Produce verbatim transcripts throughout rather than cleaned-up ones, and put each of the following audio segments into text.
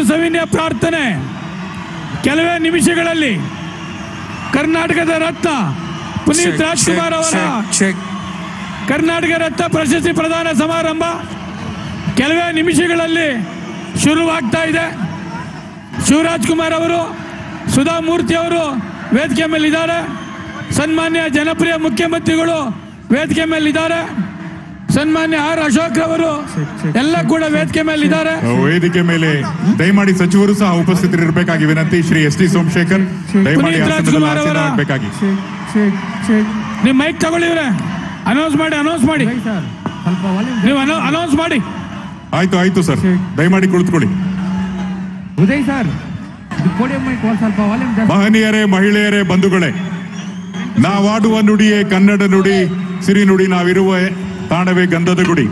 ಸವಿನಯ ಪ್ರಾರ್ಥನೆ. ಕೆಲವೇ ನಿಮಿಷಗಳಲ್ಲಿ ಕರ್ನಾಟಕದ ರತ್ನ ಪುನೀತ್ ರಾಜ್ಕುಮಾರ್ ಅವರ ಕರ್ನಾಟಕ ರತ್ನ ಪ್ರಶಸ್ತಿ ಪ್ರದಾನ ಸಮಾರಂಭ ಕೆಲವೇ ನಿಮಿಷಗಳಲ್ಲಿ ಶುರುವಾಗ್ತಾ ಇದೆ. ಶಿವರಾಜ್ ಕುಮಾರ್ ಅವರು, ಸುಧಾ ಮೂರ್ತಿ ಅವರು ವೇದಿಕೆ ಮೇಲಿದ್ದಾರೆ. ಸನ್ಮಾನ್ಯ ಜನಪ್ರಿಯ ಮುಖ್ಯಮಂತ್ರಿಗಳು ವೇದಿಕೆ ಮೇಲಿದ್ದಾರೆ. ಸನ್ಮಾನ್ಯ ಆರ್ ಅಶೋಕ್ ಅವರು ಎಲ್ಲ ಕೂಡ ವೇದಿಕೆ ಮೇಲೆ ಇದ್ದಾರೆ. ವೇದಿಕೆ ಮೇಲೆ ದಯಮಾಡಿ ಸಚಿವರು ಸಹ ಉಪಸ್ಥಿತರಿರಬೇಕಾಗಿ ವಿನಂತಿ. ಶ್ರೀ ಎಸ್ ಟಿ ಸೋಮಶೇಖರ್ ದಯಮಾಡಿ ಆಗಬೇಕಾಗಿ. ನೀವು ಮೈಕ್ ತಗೊಳ್ಳಿವ್ರೆ, ಅನೌನ್ಸ್ ಮಾಡಿ ಅನೌನ್ಸ್ ಮಾಡಿ ನೀವು ಅನೌನ್ಸ್ ಮಾಡಿ. ಆಯ್ತು ಆಯ್ತು ಸರ್, ದಯಮಾಡಿ ಕುಳಿತುಕೊಳ್ಳಿ. ಉದಯ್ ಸರ್, ಮಹನೀಯರೇ, ಮಹಿಳೆಯರೇ, ಬಂಧುಗಳೇ, ನಾವಾಡುವ ನುಡಿಯೇ ಕನ್ನಡ ನುಡಿ, ಸಿರಿ ನುಡಿ ನಾವಿರುವ ತಾಣವೇ ಗಂಧದ ಗುಡಿ.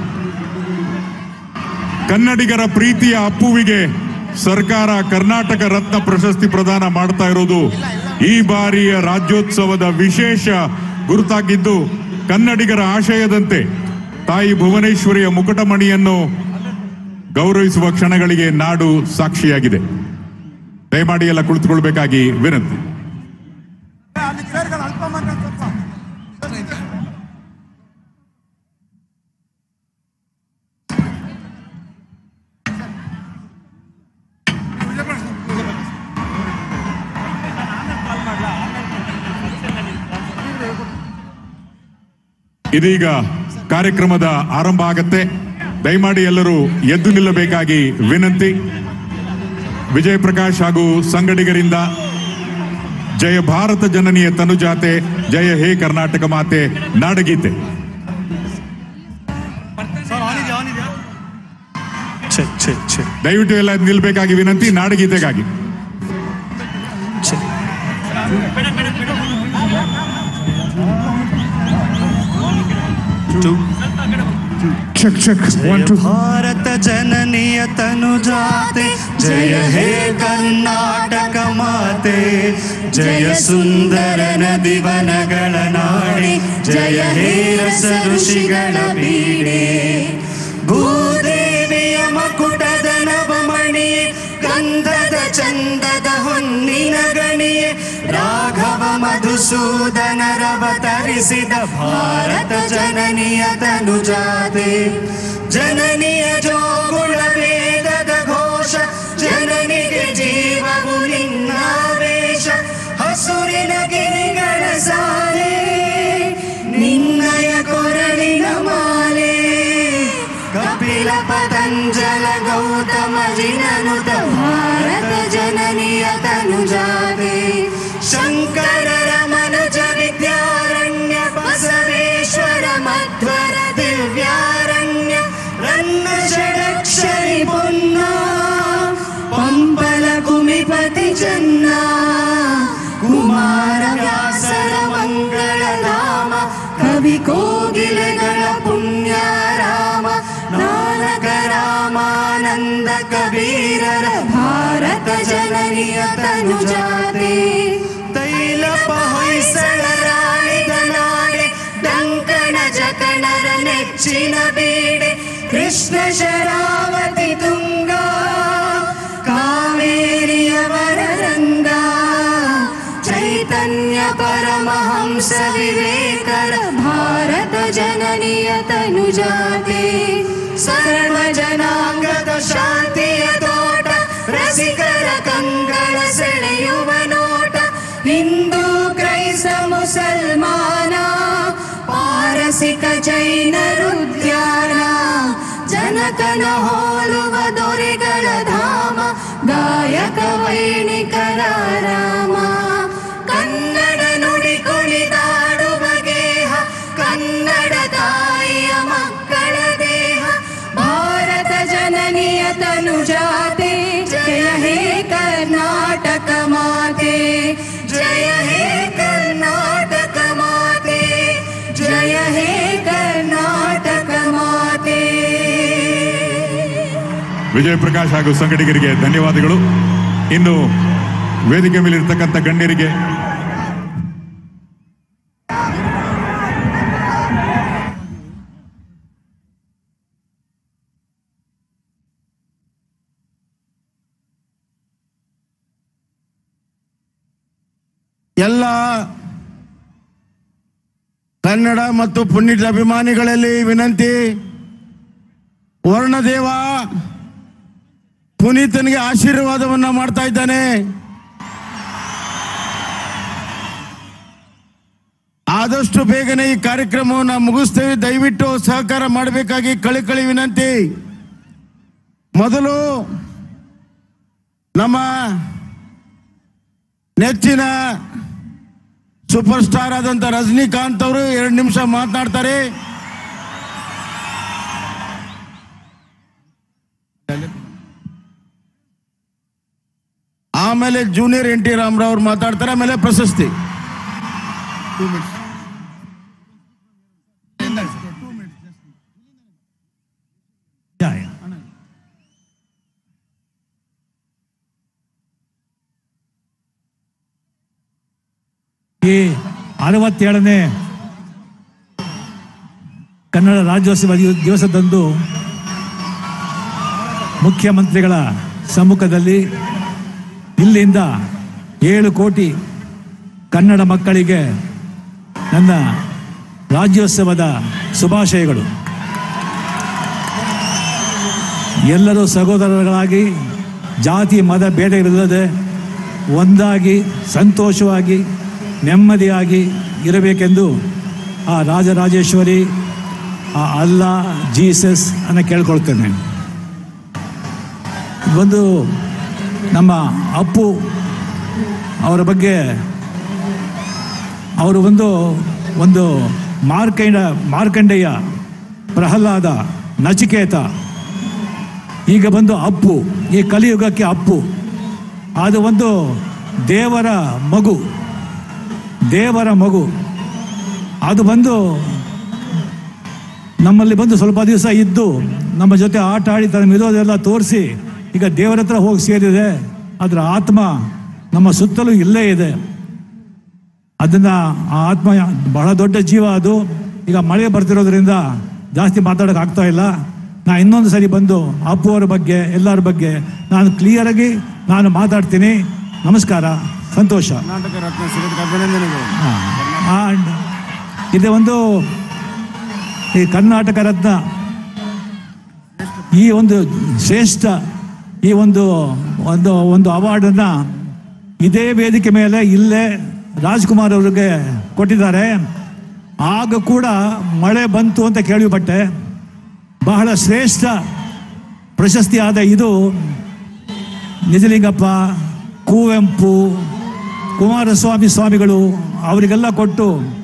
ಕನ್ನಡಿಗರ ಪ್ರೀತಿಯ ಅಪ್ಪುವಿಗೆ ಸರ್ಕಾರ ಕರ್ನಾಟಕ ರತ್ನ ಪ್ರಶಸ್ತಿ ಪ್ರದಾನ ಮಾಡ್ತಾ ಇರೋದು ಈ ಬಾರಿಯ ರಾಜ್ಯೋತ್ಸವದ ವಿಶೇಷ ಗುರುತಾಗಿದ್ದು, ಕನ್ನಡಿಗರ ಆಶಯದಂತೆ ತಾಯಿ ಭುವನೇಶ್ವರಿಯ ಮುಕುಟಮಣಿಯನ್ನು ಗೌರವಿಸುವ ಕ್ಷಣಗಳಿಗೆ ನಾಡು ಸಾಕ್ಷಿಯಾಗಿದೆ. ದಯಮಾಡಿ ಎಲ್ಲ ಕುಳಿತುಕೊಳ್ಬೇಕಾಗಿ ವಿನಂತಿ. ಇದೀಗ ಕಾರ್ಯಕ್ರಮದ ಆರಂಭ ಆಗತ್ತೆ. ದಯಮಾಡಿ ಎಲ್ಲರೂ ಎದ್ದು ನಿಲ್ಲಬೇಕಾಗಿ ವಿನಂತಿ. ವಿಜಯ ಪ್ರಕಾಶ್ ಹಾಗೂ ಸಂಗಡಿಗರಿಂದ ಜಯ ಭಾರತ ಜನನಿಯ ತನುಜಾತೆ, ಜಯ ಹೇ ಕರ್ನಾಟಕ ಮಾತೆ ನಾಡಗೀತೆ. ದಯವಿಟ್ಟು ಎಲ್ಲ ನಿಲ್ಬೇಕಾಗಿ ವಿನಂತಿ ನಾಡಗೀತೆಗಾಗಿ. Check, check. One, two. Bharat जननीय तनुजाते, जय हे कर्नाटक माते, जय सुंदर नदिवनಗಳ ನಾಡಿ, जय हे ರಸ ಋಷಿಗಳ ಬೀಡೆ, ಭೂದೇವಿಯ ಮಕುಟದ ನವಮಣಿಯೇ, ಗಂಧದ ಚಂದದ ಹೊನ್ನಿನ ಗಣಿಯೇ, ರಾಘವ ಮಧುಸೂದನರವತರಿಸಿದ ಭಾರತ ಜನನಿಯ ತನುಜಾತೆ, ಜನನಿಯ ಜೋಗುಳ ವೇದದ ಘೋಷ, ಜನನಿಗೆ ಜೀವವು ನಿನ್ನಾವೇಶ, ಹಸುರಿನ ಗಿರಿಗಳ ಸಾಲೆ, ನಿನ್ನಯ ಕೊರಳಿನ ಮಾಲೆ, ಕಪಿಲ ಪತಂಜಲ ಗೌತಮ ಜಿನನುತ ಭಾರತ ಜನನಿಯ ತನುಜಾತೆ, ಶಂಕರರ ಮನುಜ ವಿದ್ಯಾರಣ್ಯ, ಬಸವೇಶ್ವರ ಮಧ್ವರ ದಿವ್ಯಾರಣ್ಯ, ರನ್ನ ಷಡಕ್ಷರಿ ಪೊನ್ನ, ಪಂಪಲ ಕುಮಿಪತಿ ಚನ್ನ, ಕುಮಾರ ವ್ಯಾಸರ ಮಂಗಳ ಧಾಮ, ಕವಿ ಕೋಗಿಲೆಗಳ ಪುಣ್ಯ ರಾಮ, ನಾನಕ ರಾಮಾನಂದ ಕಬೀರರ ಭಾರತ ಜನನಿಯ ತನುಜಾತೆ, ತೈಲ ಹೊಯ್ಸಳ ರಾಣಿದ ನಾಡೆ, ಡಂಕಣ ಜಕಣರ ನೆಚ್ಚಿನ ಬೀಡೆ, ಕೃಷ್ಣ ಶರಾವತಿ ತುಂಗ, ಕಾವೇರಿಯವರ ರಂಗ, ಚೈತನ್ಯ ಪರಮಹಂಸ ವಿವೇಕರ ಭಾರತ ಜನನಿಯ ತನುಜಾತೆ, ಸರ್ವ ಜನಾಂಗದ ಶಾಂತಿಯ ತೋಟ, ರಸಿಕರ ಕಂಗಳ ಸೆಳೆಯುವ ನೋಟ, ಹಿಂದೂ ಕ್ರೈಸ್ತ ಮುಸಲ್ಮಾನ, ಪಾರಸಿಕ ಜೈನರುದ್ಯಾನ, ಜನಕನ ಹೋಲುವ ದೊರೆಗಳ ಧಾಮ, ಗಾಯಕ ವೈಣಿಕರ ರಾಮ, ಕನ್ನಡ ನುಡಿ ಕುಣಿದಾಡುವ ಗೇಹ, ಕನ್ನಡ ತಾಯಿಯ ಮಕ್ಕಳ ದೇಹ, ಭಾರತ ಜನನಿಯ ತನುಜಾತೆ, ಜಯ ಹೇ ಕರ್ನಾಟಕ ಮಾತೆ, ಜಯ ಹೇ ಕರ್ನಾಟಕ ಮಾತೆ, ಜಯ ಹೇ ಕರ್ನಾಟಕ ಮಾತೆ. ವಿಜಯ ಪ್ರಕಾಶ್ ಹಾಗೂ ಸಂಗಡಿಗರಿಗೆ ಧನ್ಯವಾದಗಳು. ಇನ್ನು ವೇದಿಕೆ ಮೇಲಿರ್ತಕ್ಕಂಥ ಗಣ್ಯರಿಗೆ ಎಲ್ಲ ಕನ್ನಡ ಮತ್ತು ಪುಣ್ಯದ ಅಭಿಮಾನಿಗಳಲ್ಲಿ ವಿನಂತಿ, ವರ್ಣದೇವ ಪುನೀತನಿಗೆ ಆಶೀರ್ವಾದವನ್ನ ಮಾಡ್ತಾ ಇದ್ದಾನೆ. ಆದಷ್ಟು ಬೇಗನೆ ಈ ಕಾರ್ಯಕ್ರಮವನ್ನು ಮುಗಿಸ್ತೇವೆ. ದಯವಿಟ್ಟು ಸಹಕಾರ ಮಾಡಬೇಕಾಗಿ ಕಳಿಕಳಿ ವಿನಂತಿ. ಮೊದಲು ನಮ್ಮ ನೆಚ್ಚಿನ ಸೂಪರ್ ಸ್ಟಾರ್ ಆದಂತ ರಜನಿಕಾಂತ್ ಅವರು ಎರಡು ನಿಮಿಷ ಮಾತನಾಡ್ತಾರೆ. ಆಮೇಲೆ ಜೂನಿಯರ್ ಎನ್ ಟಿ ರಾಮರಾವ್ ಅವರು ಮಾತಾಡ್ತಾರೆ. ಆಮೇಲೆ ಪ್ರಶಸ್ತಿ ಈ ಅರವತ್ತೇಳನೇ ಕನ್ನಡ ರಾಜ್ಯೋತ್ಸವ ದಿವಸದಂದು ಮುಖ್ಯಮಂತ್ರಿಗಳ ಸಮ್ಮುಖದಲ್ಲಿ ಇಲ್ಲಿಂದ ಏಳು ಕೋಟಿ ಕನ್ನಡ ಮಕ್ಕಳಿಗೆ ನನ್ನ ರಾಜ್ಯೋತ್ಸವದ ಶುಭಾಶಯಗಳು. ಎಲ್ಲರೂ ಸಹೋದರರಾಗಿ ಜಾತಿ ಮತ ಭೇದವಿಲ್ಲದೆ ಒಂದಾಗಿ ಸಂತೋಷವಾಗಿ ನೆಮ್ಮದಿಯಾಗಿ ಇರಬೇಕೆಂದು ಆ ರಾಜರಾಜೇಶ್ವರಿ, ಆ ಅಲ್ಲಾ, ಜೀಸಸ್ ಅನ್ನು ಕೇಳ್ಕೊಳ್ತೇನೆ. ಒಂದು ನಮ್ಮ ಅಪ್ಪು ಅವರ ಬಗ್ಗೆ, ಅವರು ಒಂದು ಒಂದು ಮಾರ್ಕಂಡ ಮಾರ್ಕಂಡೇಯ, ಪ್ರಹ್ಲಾದ, ನಚಿಕೇತ, ಈಗ ಬಂದು ಅಪ್ಪು, ಈ ಕಲಿಯುಗಕ್ಕೆ ಅಪ್ಪು. ಅದು ಒಂದು ದೇವರ ಮಗು, ದೇವರ ಮಗು. ಅದು ಬಂದು ನಮ್ಮಲ್ಲಿ ಬಂದು ಸ್ವಲ್ಪ ದಿವಸ ಇದ್ದು ನಮ್ಮ ಜೊತೆ ಆಟ ಆಡಿ ತನ್ನ ಇರೋದೆಲ್ಲ ತೋರಿಸಿ ಈಗ ದೇವರ ಹತ್ರ ಹೋಗಿ ಸೇರಿದೆ. ಅದರ ಆತ್ಮ ನಮ್ಮ ಸುತ್ತಲೂ ಇಲ್ಲೇ ಇದೆ. ಅದನ್ನು ಆ ಆತ್ಮ ಬಹಳ ದೊಡ್ಡ ಜೀವ. ಅದು ಈಗ ಮಳೆ ಬರ್ತಿರೋದ್ರಿಂದ ಜಾಸ್ತಿ ಮಾತಾಡೋಕೆ ಆಗ್ತಾ ಇಲ್ಲ. ನಾ ಇನ್ನೊಂದು ಸರಿ ಬಂದು ಅಪ್ಪು ಅವರ ಬಗ್ಗೆ ಎಲ್ಲರ ಬಗ್ಗೆ ನಾನು ಕ್ಲಿಯರಾಗಿ ನಾನು ಮಾತಾಡ್ತೀನಿ. ನಮಸ್ಕಾರ, ಸಂತೋಷ. ಕರ್ನಾಟಕ ರತ್ನ ಸಿಗೋದಕ್ಕೆ ಅಭಿನಂದನೆಗಳು. ಆ್ಯಂಡ್ ಇದು ಒಂದು ಈ ಕರ್ನಾಟಕ ರತ್ನ, ಈ ಒಂದು ಶ್ರೇಷ್ಠ ಈ ಒಂದು ಒಂದು ಒಂದು ಅವಾರ್ಡನ್ನು ಇದೇ ವೇದಿಕೆ ಮೇಲೆ ಇಲ್ಲೇ ರಾಜ್ಕುಮಾರ್ ಅವರಿಗೆ ಕೊಟ್ಟಿದ್ದಾರೆ. ಆಗ ಕೂಡ ಮಳೆ ಬಂತು ಅಂತ ಕೇಳಿಪಟ್ಟೆ. ಬಹಳ ಶ್ರೇಷ್ಠ ಪ್ರಶಸ್ತಿ ಆದ ಇದು ನಿಜಲಿಂಗಪ್ಪ, ಕುವೆಂಪು, ಕುಮಾರಸ್ವಾಮಿ ಸ್ವಾಮಿಗಳು ಅವರಿಗೆಲ್ಲ ಕೊಟ್ಟು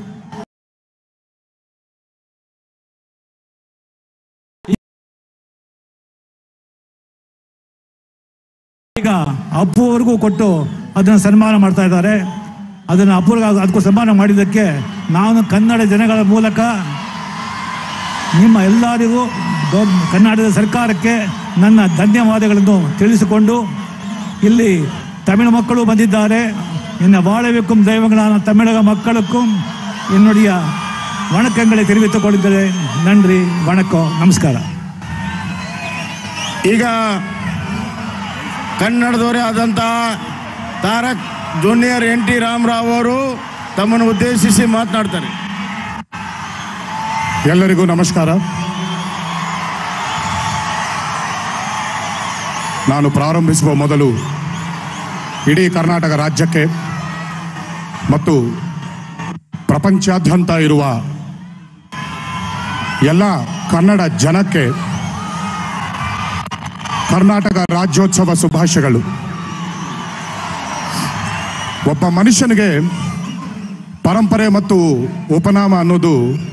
ಈಗ ಅಪ್ಪು ಅವ್ರಿಗೂ ಕೊಟ್ಟು ಅದನ್ನು ಸನ್ಮಾನ ಮಾಡ್ತಾ ಇದ್ದಾರೆ. ಅದನ್ನು ಅಪ್ಪುರ್ಗ ಅದಕ್ಕೂ ಸನ್ಮಾನ ಮಾಡಿದ್ದಕ್ಕೆ ನಾನು ಕನ್ನಡ ಜನಗಳ ಮೂಲಕ ನಿಮ್ಮ ಎಲ್ಲರಿಗೂ ಕರ್ನಾಟಕದ ಸರ್ಕಾರಕ್ಕೆ ನನ್ನ ಧನ್ಯವಾದಗಳನ್ನು ತಿಳಿಸಿಕೊಂಡು, ಇಲ್ಲಿ ತಮಿಳು ಮಕ್ಕಳು ಬಂದಿದ್ದಾರೆ. என்ன வாழவைக்கும் தெய்வங்களான தமிழக மக்களுக்கும் என்னுடைய வணக்கங்களை தெரிவித்துக் கொள்கிறேன். நன்றி, வணக்கம், ನಮಸ್ಕಾರ. ಈಗ ಕನ್ನಡದವರೇ ಆದಂಥ Tarak junior N T Rama Rao ಅವರು ತಮ್ಮನ್ನು ಉದ್ದೇಶಿಸಿ ಮಾತನಾಡ್ತಾರೆ. ಎಲ್ಲರಿಗೂ ನಮಸ್ಕಾರ. ನಾನು ಪ್ರಾರಂಭಿಸುವ ಮೊದಲು ಇಡೀ ಕರ್ನಾಟಕ ರಾಜ್ಯಕ್ಕೆ ಮತ್ತು ಪ್ರಪಂಚಾದ್ಯಂತ ಇರುವ ಎಲ್ಲ ಕನ್ನಡ ಜನಕ್ಕೆ ಕರ್ನಾಟಕ ರಾಜ್ಯೋತ್ಸವ ಶುಭಾಶಯಗಳು. ಒಬ್ಬ ಮನುಷ್ಯನಿಗೆ ಪರಂಪರೆ ಮತ್ತು ಉಪನಾಮ ಅನ್ನೋದು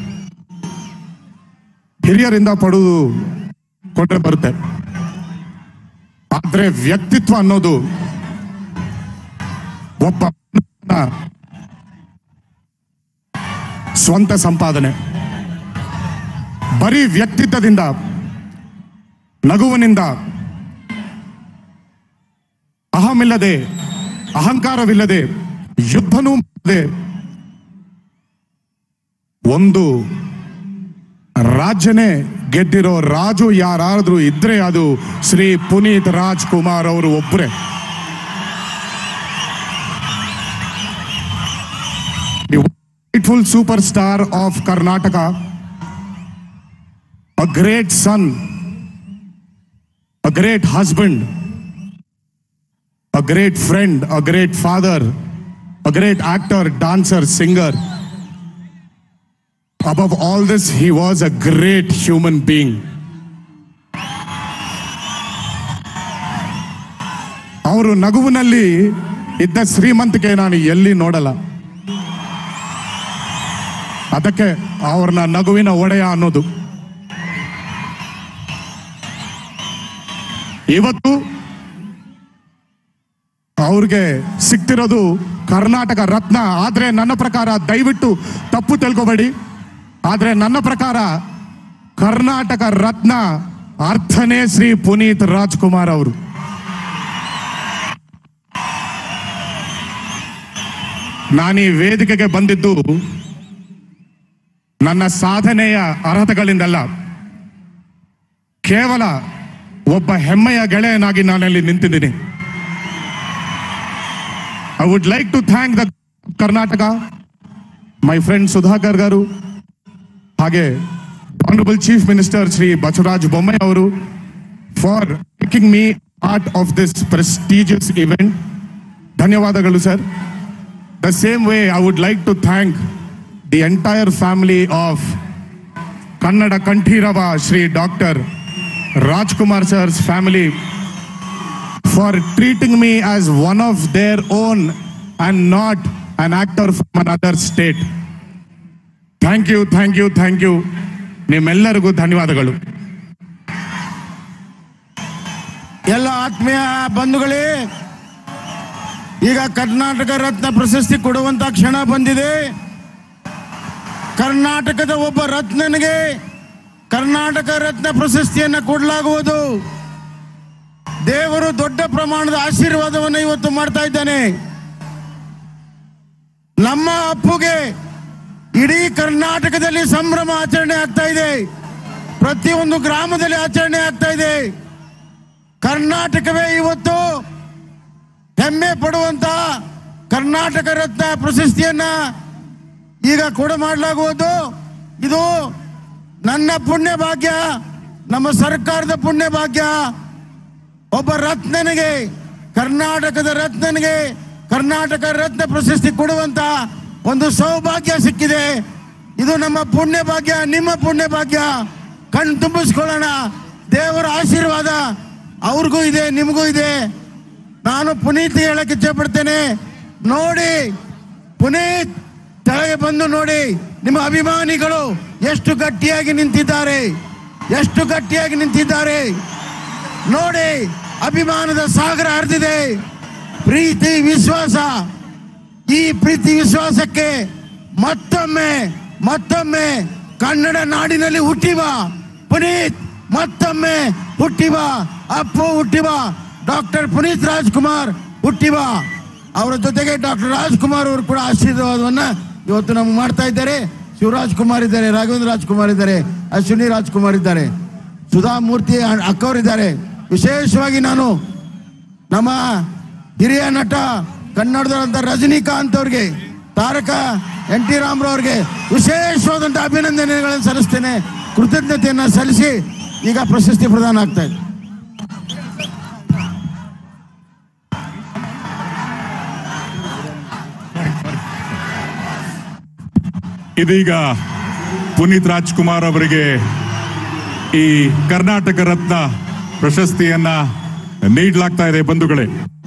ಹಿರಿಯರಿಂದ ಪಡೆದು ಕೊಟ್ಟರೆ ಬರುತ್ತೆ. ಆದರೆ ವ್ಯಕ್ತಿತ್ವ ಅನ್ನೋದು ಒಬ್ಬ ಸ್ವಂತ ಸಂಪಾದನೆ. ಬರೀ ವ್ಯಕ್ತಿತ್ವದಿಂದ, ನಗುವಿನಿಂದ, ಅಹಮಿಲ್ಲದೆ, ಅಹಂಕಾರವಿಲ್ಲದೆ, ಯುದ್ಧನೂ ಮಾಡದೆ ಒಂದು ರಾಜ್ಯನೇ ಗೆದ್ದಿರೋ ರಾಜು ಯಾರಾದ್ರೂ ಇದ್ರೆ ಅದು ಶ್ರೀ ಪುನೀತ್ ರಾಜ್ಕುಮಾರ್ ಅವರು ಒಬ್ಬರೇ. rightful superstar of Karnataka, a great son, a great husband, a great friend, a great father, a great actor, dancer, singer. Above all this, he was a great human being. ಅವರು ನಗುವಿನಲ್ಲಿ ಇದ್ದ ಶ್ರೀಮಂತಿಕೆ ನಾನು ಎಲ್ಲಿ ನೋಡಲ್ಲ. ಅದಕ್ಕೆ ಅವ್ರನ್ನ ನಗುವಿನ ಒಡೆಯ ಅನ್ನೋದು. ಇವತ್ತು ಅವ್ರಿಗೆ ಸಿಕ್ತಿರೋದು ಕರ್ನಾಟಕ ರತ್ನ. ಆದ್ರೆ ನನ್ನ ಪ್ರಕಾರ, ದಯವಿಟ್ಟು ತಪ್ಪು ತಿಳ್ಕೊಬೇಡಿ, ಆದ್ರೆ ನನ್ನ ಪ್ರಕಾರ ಕರ್ನಾಟಕ ರತ್ನ ಅರ್ಥನೇ ಶ್ರೀ ಪುನೀತ್ ರಾಜ್ಕುಮಾರ್ ಅವರು. ನಾನೀ ವೇದಿಕೆಗೆ ಬಂದಿದ್ದು ನನ್ನ ಸಾಧನೆಯ ಅರ್ಹತೆಗಳಿಂದಲ್ಲ, ಕೇವಲ ಒಬ್ಬ ಹೆಮ್ಮೆಯ ಗೆಳೆಯನಾಗಿ ನಾನಲ್ಲಿ ನಿಂತಿದ್ದೀನಿ. I would like to thank the Karnataka, my friend Sudhakar garu, ಹಾಗೆ honourable chief minister Shri Basavaraj Bommai ಅವರು for making me part of this prestigious event. ಧನ್ಯವಾದಗಳು sir. The same way, I would like to thank the entire family of Kannada Kanthirava Shri Doctor Rajkumar sir's family for treating me as one of their own and not an actor from another state. Thank you, thank you, thank you. ನಿಮ್ಮೆಲ್ಲರಿಗೂ ಧನ್ಯವಾದಗಳು. ಎಲ್ಲ ಆತ್ಮೀಯ ಬಂಧುಗಳೇ, ಈಗ ಕರ್ನಾಟಕ ರತ್ನ ಪ್ರಶಸ್ತಿ ಕೊಡುವಂತ ಕ್ಷಣ ಬಂದಿದೆ. ಕರ್ನಾಟಕದ ಒಬ್ಬ ರತ್ನನಿಗೆ ಕರ್ನಾಟಕ ರತ್ನ ಪ್ರಶಸ್ತಿಯನ್ನು ಕೊಡಲಾಗುವುದು. ದೇವರು ದೊಡ್ಡ ಪ್ರಮಾಣದ ಆಶೀರ್ವಾದವನ್ನು ಇವತ್ತು ಮಾಡ್ತಾ ಇದ್ದಾನೆ. ನಮ್ಮ ಅಪ್ಪುಗೆ ಇಡೀ ಕರ್ನಾಟಕದಲ್ಲಿ ಸಂಭ್ರಮ ಆಚರಣೆ ಆಗ್ತಾ ಇದೆ. ಪ್ರತಿಯೊಂದು ಗ್ರಾಮದಲ್ಲಿ ಆಚರಣೆ ಆಗ್ತಾ ಇದೆ. ಕರ್ನಾಟಕವೇ ಇವತ್ತು ಹೆಮ್ಮೆ ಪಡುವಂತ ಕರ್ನಾಟಕ ರತ್ನ ಪ್ರಶಸ್ತಿಯನ್ನ ಈಗ ಕೊಡ ಮಾಡಲಾಗುವುದು. ಇದು ನನ್ನ ಪುಣ್ಯ ಭಾಗ್ಯ, ನಮ್ಮ ಸರ್ಕಾರದ ಪುಣ್ಯ ಭಾಗ್ಯ. ಒಬ್ಬ ರತ್ನನಿಗೆ, ಕರ್ನಾಟಕದ ರತ್ನನಿಗೆ ಕರ್ನಾಟಕ ರತ್ನ ಪ್ರಶಸ್ತಿ ಕೊಡುವಂತ ಒಂದು ಸೌಭಾಗ್ಯ ಸಿಕ್ಕಿದೆ. ಇದು ನಮ್ಮ ಪುಣ್ಯ ಭಾಗ್ಯ, ನಿಮ್ಮ ಪುಣ್ಯ ಭಾಗ್ಯ. ಕಣ್ ತುಂಬಿಸ್ಕೊಳ್ಳೋಣ. ದೇವರ ಆಶೀರ್ವಾದ ಅವ್ರಿಗೂ ಇದೆ, ನಿಮಗೂ ಇದೆ. ನಾನು ಪುನೀತ್ ಹೇಳಕ್ಕೆ ಇಚ್ಛೆ ಪಡ್ತೇನೆ. ನೋಡಿ ಪುನೀತ್, ತೆಳಗೆ ಬಂದು ನೋಡಿ, ನಿಮ್ಮ ಅಭಿಮಾನಿಗಳು ಎಷ್ಟು ಗಟ್ಟಿಯಾಗಿ ನಿಂತಿದ್ದಾರೆ, ಎಷ್ಟು ಗಟ್ಟಿಯಾಗಿ ನಿಂತಿದ್ದಾರೆ ನೋಡಿ. ಅಭಿಮಾನದ ಸಾಗರ ಹರಿದಿದೆ. ಪ್ರೀತಿ ವಿಶ್ವಾಸ, ಈ ಪ್ರೀತಿ ವಿಶ್ವಾಸಕ್ಕೆ ಮತ್ತೊಮ್ಮೆ ಮತ್ತೊಮ್ಮೆ ಕನ್ನಡ ನಾಡಿನಲ್ಲಿ ಹುಟ್ಟಿವ ಪುನೀತ್, ಮತ್ತೊಮ್ಮೆ ಹುಟ್ಟಿವ ಅಪ್ಪು, ಹುಟ್ಟಿವ ಡಾಕ್ಟರ್ ಪುನೀತ್ ರಾಜ್ಕುಮಾರ್ ಹುಟ್ಟಿವ. ಅವರ ಜೊತೆಗೆ ಡಾಕ್ಟರ್ ರಾಜ್ಕುಮಾರ್ ಅವರು ಕೂಡ ಆಶೀರ್ವಾದವನ್ನ ಇವತ್ತು ನಮ್ಗೆ ಮಾಡ್ತಾ ಇದ್ದಾರೆ. ಶಿವರಾಜ್ ಕುಮಾರ್ ಇದ್ದಾರೆ, ರಾಘವೇಂದ್ರ ರಾಜ್ಕುಮಾರ್ ಇದ್ದಾರೆ, ಅಶ್ವಿನಿ ರಾಜ್ಕುಮಾರ್ ಇದ್ದಾರೆ, ಸುಧಾಮೂರ್ತಿ ಅಕ್ಕವರಿದ್ದಾರೆ. ವಿಶೇಷವಾಗಿ ನಾನು ನಮ್ಮ ಹಿರಿಯ ನಟ ಕನ್ನಡದಂತ ರಜನಿಕಾಂತ್ ಅವ್ರಿಗೆ, ತಾರಕ ಎನ್ ಟಿ ರಾಮರಾವ್ ಅವ್ರಿಗೆ ವಿಶೇಷವಾದಂಥ ಅಭಿನಂದನೆಗಳನ್ನು ಸಲ್ಲಿಸ್ತೇನೆ. ಕೃತಜ್ಞತೆಯನ್ನು ಸಲ್ಲಿಸಿ ಈಗ ಪ್ರಶಸ್ತಿ ಪ್ರದಾನ ಆಗ್ತಾ ಇದೆ. ಇದೀಗ ಪುನೀತ್ ರಾಜ್ಕುಮಾರ್ ಅವರಿಗೆ ಈ ಕರ್ನಾಟಕ ರತ್ನ ಪ್ರಶಸ್ತಿಯನ್ನ ನೀಡಲಾಗ್ತಾ ಇದೆ. ಬಂಧುಗಳೇ,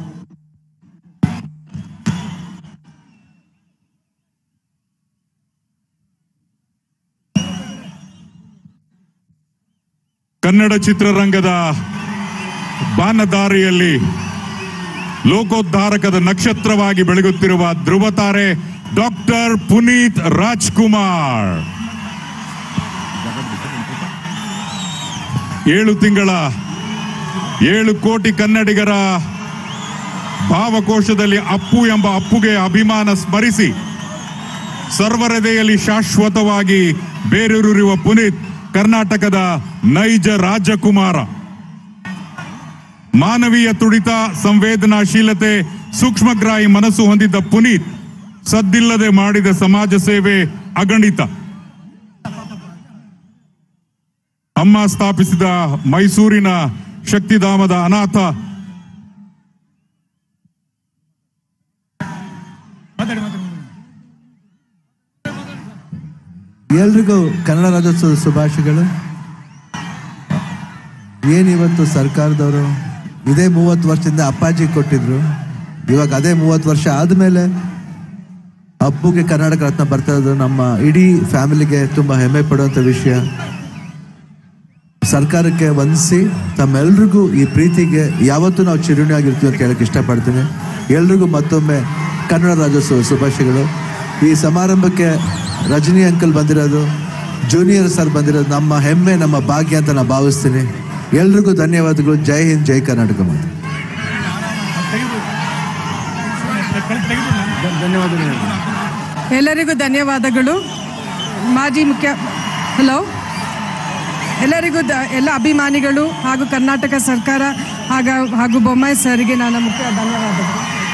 ಕನ್ನಡ ಚಿತ್ರರಂಗದ ಬಾನದಾರಿಯಲ್ಲಿ ಲೋಕೋದ್ಧಾರಕದ ನಕ್ಷತ್ರವಾಗಿ ಬೆಳಗುತ್ತಿರುವ ಧ್ರುವತಾರೆ ಡಾಕ್ಟರ್ ಪುನೀತ್ ರಾಜ್ಕುಮಾರ್. ಏಳು ತಿಂಗಳ ಏಳು ಕೋಟಿ ಕನ್ನಡಿಗರ ಭಾವಕೋಶದಲ್ಲಿ ಅಪ್ಪು ಎಂಬ ಅಪ್ಪುಗೆ ಅಭಿಮಾನ ಸ್ಮರಿಸಿ ಸರ್ವಹೃದಯಲ್ಲಿ ಶಾಶ್ವತವಾಗಿ ಬೇರೂರಿರುವ ಪುನೀತ್ ಕರ್ನಾಟಕದ ನೈಜ ರಾಜಕುಮಾರ. ಮಾನವೀಯ ತುಡಿತ, ಸಂವೇದನಾಶೀಲತೆ, ಸೂಕ್ಷ್ಮಗ್ರಾಹಿ ಮನಸ್ಸು ಹೊಂದಿದ್ದ ಪುನೀತ್ ಸದ್ದಿಲ್ಲದೆ ಮಾಡಿದ ಸಮಾಜ ಸೇವೆ ಅಗಣಿತ. ಅಮ್ಮ ಸ್ಥಾಪಿಸಿದ ಮೈಸೂರಿನ ಶಕ್ತಿಧಾಮದ ಅನಾಥ ಎಲ್ರಿಗೂ ಕನ್ನಡ ರಾಜ್ಯೋತ್ಸವದ ಶುಭಾಶಯಗಳು. ಏನಿವತ್ತು ಸರ್ಕಾರದವರು ಇದೇ ಮೂವತ್ತು ವರ್ಷದಿಂದ ಅಪ್ಪಾಜಿ ಕೊಟ್ಟಿದ್ರು, ಇವಾಗ ಅದೇ ಮೂವತ್ತು ವರ್ಷ ಆದಮೇಲೆ ಅಪ್ಪುಗೆ ಕರ್ನಾಟಕ ರತ್ನ ಬರ್ತಾ ಇರೋದು ನಮ್ಮ ಇಡೀ ಫ್ಯಾಮಿಲಿಗೆ ತುಂಬ ಹೆಮ್ಮೆ ಪಡುವಂಥ ವಿಷಯ. ಸರ್ಕಾರಕ್ಕೆ ವಂದಿಸಿ ತಮ್ಮೆಲ್ರಿಗೂ ಈ ಪ್ರೀತಿಗೆ ಯಾವತ್ತೂ ನಾವು ಚಿರುಣಿ ಆಗಿರ್ತೀವಿ ಅಂತ ಹೇಳಕ್ಕೆ ಇಷ್ಟಪಡ್ತೀನಿ. ಎಲ್ರಿಗೂ ಮತ್ತೊಮ್ಮೆ ಕನ್ನಡ ರಾಜ್ಯೋತ್ಸವ ಶುಭಾಶಯಗಳು. ಈ ಸಮಾರಂಭಕ್ಕೆ ರಜನಿ ಅಂಕಲ್ ಬಂದಿರೋದು, ಜೂನಿಯರ್ ಸರ್ ಬಂದಿರೋದು ನಮ್ಮ ಹೆಮ್ಮೆ, ನಮ್ಮ ಭಾಗ್ಯ ಅಂತ ನಾನು ಭಾವಿಸ್ತೀನಿ. ಎಲ್ರಿಗೂ ಧನ್ಯವಾದಗಳು. ಜೈ ಹಿಂದ್, ಜೈ ಕರ್ನಾಟಕ. ಮಾತು ಎಲ್ಲರಿಗೂ ಧನ್ಯವಾದಗಳು. ಮಾಜಿ ಮುಖ್ಯ ಹಲೋ ಎಲ್ಲರಿಗೂ ದ ಎಲ್ಲ ಅಭಿಮಾನಿಗಳು ಹಾಗೂ ಕರ್ನಾಟಕ ಸರ್ಕಾರ ಹಾಗ ಹಾಗೂ ಬೊಮ್ಮಾಯಿ ಸರ್ಗೆ ನನ್ನ ಮುಖ್ಯ ಧನ್ಯವಾದಗಳು.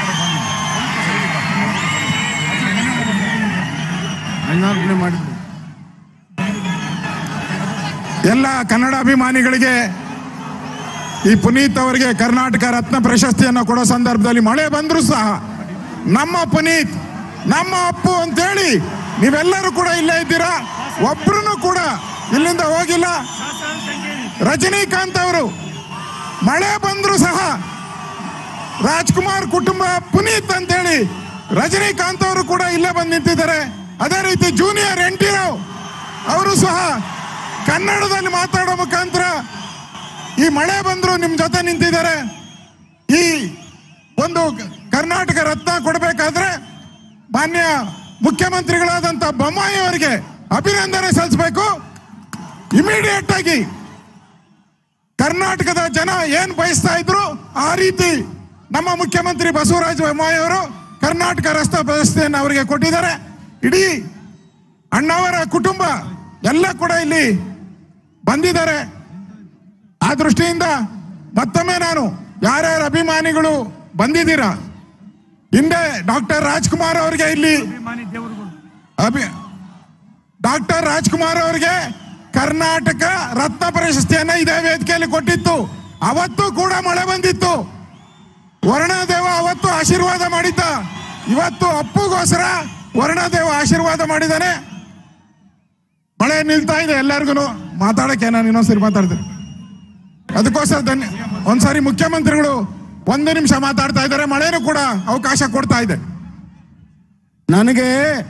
ಎಲ್ಲ ಕನ್ನಡ ಅಭಿಮಾನಿಗಳಿಗೆ ಈ ಪುನೀತ್ ಅವರಿಗೆ ಕರ್ನಾಟಕ ರತ್ನ ಪ್ರಶಸ್ತಿಯನ್ನು ಕೊಡೋ ಸಂದರ್ಭದಲ್ಲಿ ಮಳೆ ಬಂದರೂ ಸಹ ನಮ್ಮ ಪುನೀತ್, ನಮ್ಮ ಅಪ್ಪು ಅಂತೇಳಿ ನೀವೆಲ್ಲರೂ ಕೂಡ ಇಲ್ಲೇ ಇದ್ದೀರಾ. ಒಬ್ರು ಕೂಡ ಇಲ್ಲಿಂದ ಹೋಗಿಲ್ಲ. ರಜನಿಕಾಂತ್ ಅವರು ಮಳೆ ಬಂದರೂ ಸಹ ರಾಜ್ಕುಮಾರ್ ಕುಟುಂಬ ಪುನೀತ್ ಅಂತೇಳಿ ರಜನಿಕಾಂತ್ ಅವರು ಕೂಡ ಇಲ್ಲೇ ಬಂದು ನಿಂತಿದ್ದಾರೆ. ಅದೇ ರೀತಿ ಜೂನಿಯರ್ ಎನ್ ಟಿ ರಾವ್ ಅವರು ಸಹ ಕನ್ನಡದಲ್ಲಿ ಮಾತಾಡೋ ಮುಖಾಂತರ ಈ ಮಳೆ ಬಂದ್ರು ನಿಮ್ ಜೊತೆ ನಿಂತಿದ್ದಾರೆ. ಈ ಒಂದು ಕರ್ನಾಟಕ ರತ್ನ ಕೊಡಬೇಕಾದ್ರೆ ಮಾನ್ಯ ಮುಖ್ಯಮಂತ್ರಿಗಳಾದಂತ ಬೊಮ್ಮಾಯಿ ಅವರಿಗೆ ಅಭಿನಂದನೆ ಸಲ್ಲಿಸಬೇಕು. ಇಮಿಡಿಯೇಟ್ ಆಗಿ ಕರ್ನಾಟಕದ ಜನ ಏನ್ ಬಯಸ್ತಾ ಇದ್ರು ಆ ರೀತಿ ನಮ್ಮ ಮುಖ್ಯಮಂತ್ರಿ ಬಸವರಾಜ ಬೊಮ್ಮಾಯಿ ಅವರು ಕರ್ನಾಟಕ ರಸ್ತೆ ಪ್ರಶಸ್ತಿಯನ್ನು ಅವರಿಗೆ ಕೊಟ್ಟಿದ್ದಾರೆ. ಇಡೀ ಅಣ್ಣವರ ಕುಟುಂಬ ಎಲ್ಲ ಕೂಡ ಇಲ್ಲಿ ಬಂದಿದ್ದಾರೆ. ಆ ದೃಷ್ಟಿಯಿಂದ ಮತ್ತೊಮ್ಮೆ ನಾನು ಯಾರ್ಯಾರ ಅಭಿಮಾನಿಗಳು ಬಂದಿದ್ದೀರಾ, ಹಿಂದೆ ಡಾಕ್ಟರ್ ರಾಜ್ಕುಮಾರ್ ಅವರಿಗೆ ಇಲ್ಲಿ ಅಭಿ ಡಾಕ್ಟರ್ ರಾಜ್ಕುಮಾರ್ ಅವರಿಗೆ ಕರ್ನಾಟಕ ರತ್ನ ಪ್ರಶಸ್ತಿಯನ್ನ ಇದೇ ವೇದಿಕೆಯಲ್ಲಿ ಕೊಟ್ಟಿತ್ತು. ಅವತ್ತು ಕೂಡ ಮಳೆ ಬಂದಿತ್ತು. ವರ್ಣದೇವ ಅವತ್ತು ಆಶೀರ್ವಾದ ಮಾಡಿದ್ದ. ಇವತ್ತು ಅಪ್ಪುಗೋಸ್ಕರ ವರ್ಣದೇವ ಆಶೀರ್ವಾದ ಮಾಡಿದ್ದಾನೆ. ಮಳೆ ನಿಲ್ತಾ ಇದೆ. ಎಲ್ಲರಿಗೂ ಮಾತಾಡಕ್ಕೆ ನಾನು ಇನ್ನೊಂದ್ಸರಿ ಮಾತಾಡ್ತೀನಿ. ಅದಕ್ಕೋಸ್ಕರ ಧನ್ಯ ಒಂದ್ಸಾರಿ ಮುಖ್ಯಮಂತ್ರಿಗಳು ಒಂದು ನಿಮಿಷ ಮಾತಾಡ್ತಾ ಇದ್ದಾರೆ. ಮಳೆನೂ ಕೂಡ ಅವಕಾಶ ಕೊಡ್ತಾ ಇದೆ. ನನಗೆ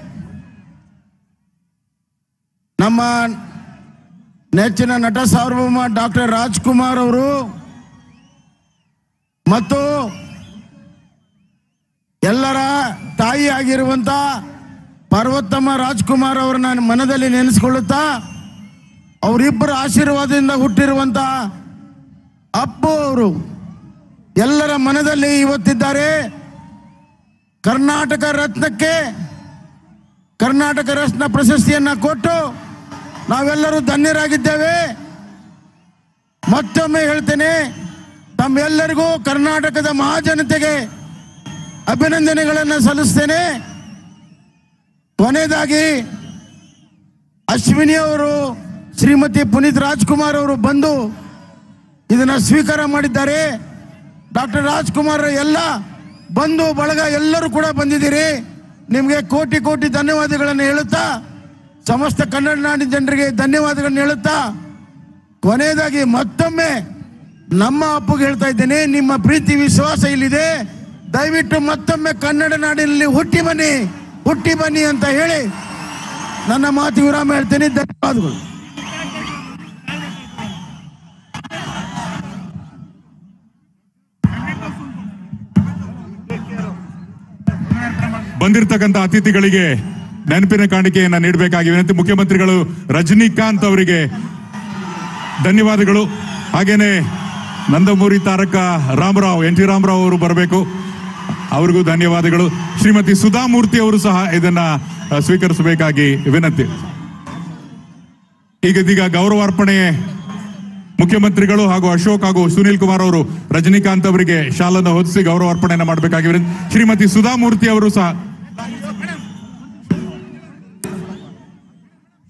ನಮ್ಮ ನೆಚ್ಚಿನ ನಟ ಸಾರ್ವಭೌಮ ಡಾಕ್ಟರ್ ರಾಜ್ಕುಮಾರ್ ಅವರು ಮತ್ತು ಎಲ್ಲರ ತಾಯಿ ಆಗಿರುವಂತ ಪಾರ್ವತಮ್ಮ ರಾಜ್ಕುಮಾರ್ ಅವರನ್ನ ಮನದಲ್ಲಿ ನೆನೆಸ್ಕೊಳ್ಳುತ್ತಾ ಅವರಿಬ್ಬರ ಆಶೀರ್ವಾದದಿಂದ ಹುಟ್ಟಿರುವಂತ ಅಪ್ಪು ಅವರು ಎಲ್ಲರ ಮನದಲ್ಲಿ ಇವತ್ತಿದ್ದಾರೆ. ಕರ್ನಾಟಕ ರತ್ನಕ್ಕೆ ಕರ್ನಾಟಕ ರತ್ನ ಪ್ರಶಸ್ತಿಯನ್ನ ಕೊಟ್ಟು ನಾವೆಲ್ಲರೂ ಧನ್ಯರಾಗಿದ್ದೇವೆ. ಮತ್ತೊಮ್ಮೆ ಹೇಳ್ತೇನೆ, ತಮ್ಮೆಲ್ಲರಿಗೂ ಕರ್ನಾಟಕದ ಮಹಾಜನತೆಗೆ ಅಭಿನಂದನೆಗಳನ್ನು ಸಲ್ಲಿಸ್ತೇನೆ. ಕೊನೆಯದಾಗಿ ಅಶ್ವಿನಿ ಅವರು, ಶ್ರೀಮತಿ ಪುನೀತ್ ರಾಜ್ಕುಮಾರ್ ಅವರು ಬಂದು ಇದನ್ನ ಸ್ವೀಕಾರ ಮಾಡಿದ್ದಾರೆ. ಡಾಕ್ಟರ್ ರಾಜ್ಕುಮಾರ್ ಎಲ್ಲ ಬಂಧು ಬಳಗ ಎಲ್ಲರೂ ಕೂಡ ಬಂದಿದ್ದೀರಿ. ನಿಮಗೆ ಕೋಟಿ ಕೋಟಿ ಧನ್ಯವಾದಗಳನ್ನು ಹೇಳುತ್ತಾ, ಸಮಸ್ತ ಕನ್ನಡ ನಾಡಿನ ಜನರಿಗೆ ಧನ್ಯವಾದಗಳನ್ನು ಹೇಳುತ್ತಾ, ಕೊನೆಯದಾಗಿ ಮತ್ತೊಮ್ಮೆ ನಮ್ಮ ಅಪ್ಪಗೆ ಹೇಳ್ತಾ ಇದ್ದೇನೆ, ನಿಮ್ಮ ಪ್ರೀತಿ ವಿಶ್ವಾಸ ಇಲ್ಲಿದೆ. ದಯವಿಟ್ಟು ಮತ್ತೊಮ್ಮೆ ಕನ್ನಡ ನಾಡಿನಲ್ಲಿ ಹುಟ್ಟಿ ಬನ್ನಿ, ಹುಟ್ಟಿ ಬನ್ನಿ ಅಂತ ಹೇಳಿ ನನ್ನ ಮಾತು ವಿರಾಮ ಹೇಳ್ತೇನೆ. ಧನ್ಯವಾದಗಳು. ಬಂದಿರತಕ್ಕಂಥ ಅತಿಥಿಗಳಿಗೆ ನೆನಪಿನ ಕಾಣಿಕೆಯನ್ನು ನೀಡಬೇಕಾಗಿ ವಿನಂತಿ. ಮುಖ್ಯಮಂತ್ರಿಗಳು ರಜನಿಕಾಂತ್ ಅವರಿಗೆ ಧನ್ಯವಾದಗಳು. ಹಾಗೇನೆ ನಂದಮೂರಿ ತಾರಕ ರಾಮರಾವ್, ಎನ್ ಟಿ ರಾಮರಾವ್ ಅವರು ಬರಬೇಕು, ಅವ್ರಿಗೂ ಧನ್ಯವಾದಗಳು. ಶ್ರೀಮತಿ ಸುಧಾಮೂರ್ತಿ ಅವರು ಸಹ ಇದನ್ನ ಸ್ವೀಕರಿಸಬೇಕಾಗಿ ವಿನಂತಿ. ಈಗ ಇದೀಗ ಗೌರವಾರ್ಪಣೆ ಮುಖ್ಯಮಂತ್ರಿಗಳು ಹಾಗೂ ಅಶೋಕ್ ಹಾಗೂ ಸುನೀಲ್ ಕುಮಾರ್ ಅವರು ರಜನಿಕಾಂತ್ ಅವರಿಗೆ ಶಾಲನ್ನು ಹೊದಿಸಿ ಗೌರವಾರ್ಪಣೆಯನ್ನು ಮಾಡಬೇಕಾಗಿ ವಿನಂತಿ. ಶ್ರೀಮತಿ ಸುಧಾಮೂರ್ತಿ ಅವರು ಸಹ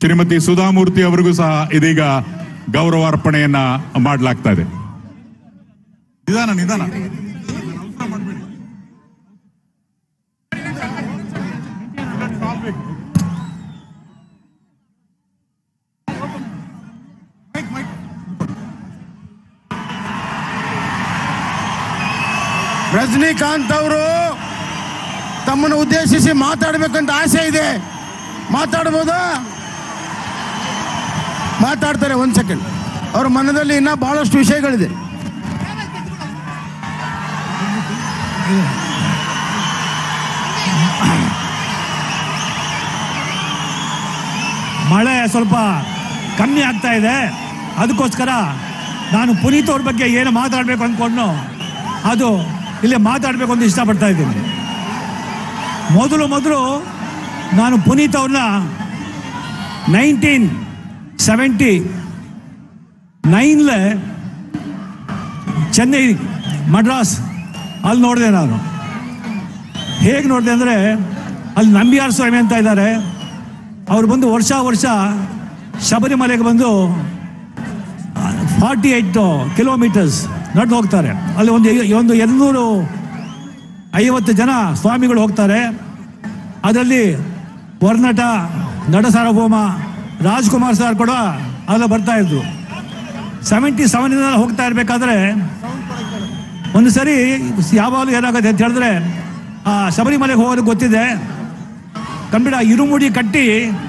ಶ್ರೀಮತಿ ಸುಧಾಮೂರ್ತಿ ಅವರಿಗೂ ಸಹ ಇದೀಗ ಗೌರವಾರ್ಪಣೆಯನ್ನ ಮಾಡಲಾಗ್ತಾ ಇದೆ. ನಿಧಾನ ನಿಧಾನ. ರಜನಿಕಾಂತ್ ಅವರು ತಮ್ಮನ್ನು ಉದ್ದೇಶಿಸಿ ಮಾತಾಡಬೇಕಂತ ಆಸೆ ಇದೆ. ಮಾತಾಡ್ಬೋದಾ? ಮಾತಾಡ್ತಾರೆ. ಒಂದು ಸೆಕೆಂಡ್. ಅವ್ರ ಮನದಲ್ಲಿ ಇನ್ನೂ ಬಹಳಷ್ಟು ವಿಷಯಗಳಿದೆ. ಮಳೆ ಸ್ವಲ್ಪ ಕಮ್ಮಿ ಆಗ್ತಾ ಇದೆ, ಅದಕ್ಕೋಸ್ಕರ ನಾನು ಪುನೀತ್ ಅವ್ರ ಬಗ್ಗೆ ಏನು ಮಾತಾಡಬೇಕು ಅಂದ್ಕೊಂಡು ಅದು ಇಲ್ಲಿ ಮಾತಾಡಬೇಕು ಅಂತ ಇಷ್ಟಪಡ್ತಾ ಇದ್ದೀನಿ. ಮೊದಲು ಮೊದಲು ನಾನು ಪುನೀತ್ ಅವ್ರನ್ನ ನೈನ್ಟೀನ್ ಸೆವೆಂಟಿ ನೈನ್ಲೆ ಚೆನ್ನೈ ಮಡ್ರಾಸ್ ಅಲ್ಲಿ ನೋಡಿದೆ. ನಾನು ಹೇಗೆ ನೋಡಿದೆ ಅಂದರೆ ಅಲ್ಲಿ ನಂಬಿಯಾರ್ ಸ್ವಾಮಿ ಅಂತ ಇದ್ದಾರೆ, ಅವರು ಬಂದು ವರ್ಷ ವರ್ಷ ಶಬರಿಮಲೆಗೆ ಬಂದು ಫಾರ್ಟಿ ಏಯ್ಟ್ ಕಿಲೋಮೀಟರ್ಸ್ ನಡೆದು ಹೋಗ್ತಾರೆ. ಅಲ್ಲಿ ಒಂದು ಒಂದು ಎರಡುನೂರು ಐವತ್ತು ಜನ ಸ್ವಾಮಿಗಳು ಹೋಗ್ತಾರೆ. ಅದರಲ್ಲಿ ವರ್ನಟ, ನಟ ಸಾರ್ವಭೌಮ, ರಾಜ್ಕುಮಾರ್ ಸರ್ ಕೂಡ ಅಲ್ಲ ಬರ್ತಾ ಇದ್ರು. ಸೆವೆಂಟಿ ಸೆವೆನಿಂದ ಹೋಗ್ತಾ ಇರಬೇಕಾದ್ರೆ ಒಂದು ಸರಿ ಯಾವಾಗಲೂ ಏನಾಗುತ್ತೆ ಅಂತ ಹೇಳಿದ್ರೆ, ಆ ಶಬರಿಮಲೆಗೆ ಹೋಗೋದು ಗೊತ್ತಿದೆ, ಕಂಬಿಡ ಇರುಮುಡಿ ಕಟ್ಟಿ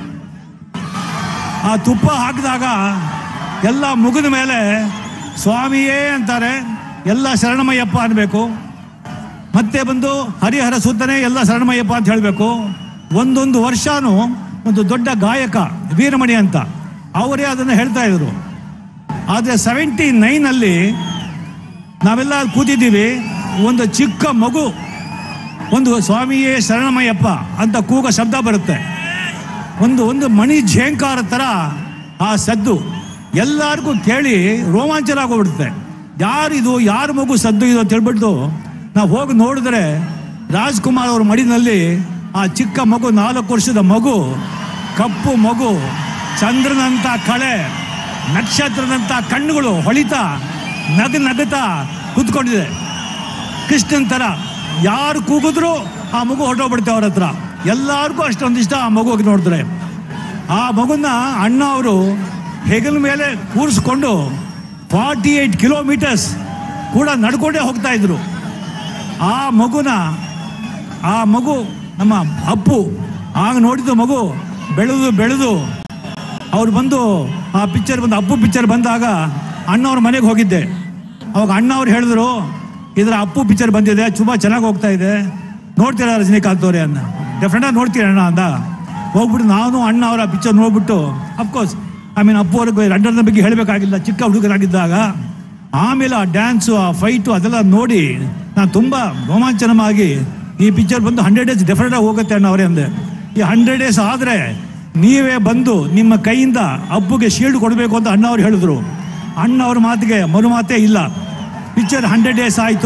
ಆ ತುಪ್ಪ ಹಾಕಿದಾಗ ಎಲ್ಲ ಮುಗಿದ ಮೇಲೆ ಸ್ವಾಮಿಯೇ ಅಂತಾರೆ, ಎಲ್ಲ ಶರಣಮಯ್ಯಪ್ಪ ಅನ್ನಬೇಕು. ಮತ್ತೆ ಬಂದು ಹರಿಹರ ಸುತ್ತನೇ ಎಲ್ಲ ಶರಣಮಯ್ಯಪ್ಪ ಅಂತ ಹೇಳಬೇಕು. ಒಂದೊಂದು ವರ್ಷನೂ ಒಂದು ದೊಡ್ಡ ಗಾಯಕ ವೀರಮಣಿ ಅಂತ ಅವರೇ ಅದನ್ನು ಹೇಳ್ತಾ ಇದ್ರು. ಆದರೆ ಸೆವೆಂಟಿ ನೈನಲ್ಲಿ ನಾವೆಲ್ಲ ಕೂತಿದ್ದೀವಿ, ಒಂದು ಚಿಕ್ಕ ಮಗು ಒಂದು ಸ್ವಾಮಿಯೇ ಶರಣಮಯ್ಯಪ್ಪ ಅಂತ ಕೂಗ ಶಬ್ದ ಬರುತ್ತೆ. ಒಂದು ಒಂದು ಮಣಿ ಝೇಂಕಾರ ಥರ ಆ ಸದ್ದು ಎಲ್ಲರಿಗೂ ಕೇಳಿ ರೋಮಾಂಚನ ಆಗೋಗ್ಬಿಡುತ್ತೆ. ಯಾರಿದು, ಯಾರ ಮಗು ಸದ್ದು ಇದು ಅಂತ ಹೇಳ್ಬಿಟ್ಟು ನಾವು ಹೋಗಿ ನೋಡಿದ್ರೆ ರಾಜ್ಕುಮಾರ್ ಅವ್ರ ಮಡಿನಲ್ಲಿ ಆ ಚಿಕ್ಕ ಮಗು, ನಾಲ್ಕು ವರ್ಷದ ಮಗು, ಕಪ್ಪು ಮಗು, ಚಂದ್ರನಂಥ ಕಳೆ, ನಕ್ಷತ್ರದಂಥ ಕಣ್ಣುಗಳು ಹೊಳಿತಾ ನಗ ನಗುತ್ತಾ ಕೂತ್ಕೊಂಡಿದೆ. ಕೃಷ್ಣನ್ ಥರ ಯಾರು ಕೂಗಿದ್ರು ಆ ಮಗು ಹೊರಟೋಗ್ಬಿಡುತ್ತೆ ಅವ್ರ ಹತ್ರ. ಎಲ್ಲರಿಗೂ ಅಷ್ಟೊಂದಿಷ್ಟ ಆ ಮಗುಗೆ ನೋಡಿದ್ರೆ. ಆ ಮಗುನ ಅಣ್ಣ ಅವರು ಹೆಗಲ ಮೇಲೆ ಕೂರಿಸ್ಕೊಂಡು ಫಾರ್ಟಿ ಏಯ್ಟ್ ಕಿಲೋಮೀಟರ್ಸ್ ಕೂಡ ನಡ್ಕೊಂಡೇ ಹೋಗ್ತಾ ಇದ್ರು. ಆ ಮಗುನ ಆ ಮಗು ನಮ್ಮ ಅಪ್ಪು ಆಗ ನೋಡಿದ್ದು ಮಗು ಬೆಳೆದು ಬೆಳೆದು ಅವ್ರು ಬಂದು ಆ ಪಿಕ್ಚರ್ ಬಂದು ಅಪ್ಪು ಪಿಕ್ಚರ್ ಬಂದಾಗ ಅಣ್ಣವ್ರ ಮನೆಗೆ ಹೋಗಿದ್ದೆ. ಅವಾಗ ಅಣ್ಣ ಅವ್ರು ಹೇಳಿದ್ರು, ಇದರ ಅಪ್ಪು ಪಿಕ್ಚರ್ ಬಂದಿದೆ, ತುಂಬ ಚೆನ್ನಾಗಿ ಹೋಗ್ತಾ ಇದೆ, ನೋಡ್ತೀರಾ ರಜನಿಕಾಂತ್ ಅವರೇ ಅನ್ನ? ಡೆಫಿನೆಟಾಗಿ ನೋಡ್ತೀರ ಅಣ್ಣ ಅಂದ. ಹೋಗ್ಬಿಟ್ಟು ನಾನು ಅಣ್ಣ ಅವರ ಪಿಕ್ಚರ್ ನೋಡ್ಬಿಟ್ಟು, ಅಫ್ಕೋರ್ಸ್ ಐ ಮೀನ್ ಅಪ್ಪು ಅವ್ರಿಗೆ ರಂಡರ್ನ ಬಗ್ಗೆ ಹೇಳಬೇಕಾಗಿಲ್ಲ, ಚಿಕ್ಕ ಹುಡುಗರಾಗಿದ್ದಾಗ. ಆಮೇಲೆ ಆ ಡ್ಯಾನ್ಸು, ಆ ಫೈಟು ಅದೆಲ್ಲ ನೋಡಿ ನಾನು ತುಂಬ ರೋಮಾಂಚನವಾಗಿ ಈ ಪಿಕ್ಚರ್ ಬಂದು ಹಂಡ್ರೆಡ್ ಡೇಸ್ ಡೆಫಿನೆಟಾಗಿ ಹೋಗುತ್ತೆ ಅಣ್ಣ ಅವರೇ ಅಂದೆ. ಈ ಹಂಡ್ರೆಡ್ ಡೇಸ್ ಆದರೆ ನೀವೇ ಬಂದು ನಿಮ್ಮ ಕೈಯಿಂದ ಅಪ್ಪುಗೆ ಶೀಲ್ಡ್ ಕೊಡಬೇಕು ಅಂತ ಅಣ್ಣ ಅವ್ರು ಹೇಳಿದ್ರು. ಅಣ್ಣ ಅವ್ರ ಮಾತಿಗೆ ಮರು ಮಾತೇ ಇಲ್ಲ. ಪಿಕ್ಚರ್ ಹಂಡ್ರೆಡ್ ಡೇಸ್ ಆಯಿತು.